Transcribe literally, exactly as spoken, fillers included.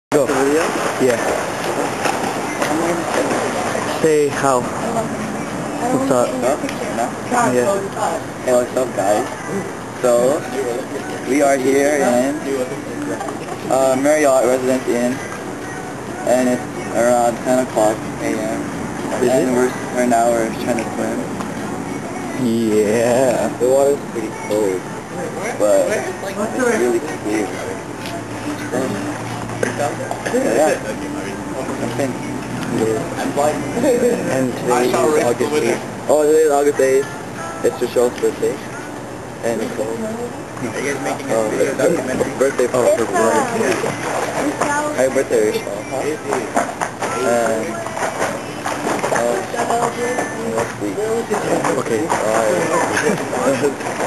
Go. Yeah. Say how. What's up? Yeah. Hey, what's up, guys? So, we are here in uh, Marriott Residence Inn, and it's around ten o'clock a m And we're, right now we're trying to swim. Yeah. The water's pretty cold, but it's really clear. Yeah. And today is August eighth. Oh, today is August eighth. It's Rochelle's birthday. And Nicole. Are you guys making a Oh, video documentary? birthday Oh, party. for birthday. Happy birthday, Rochelle. Huh? And, uh, let's see. Okay. Alright.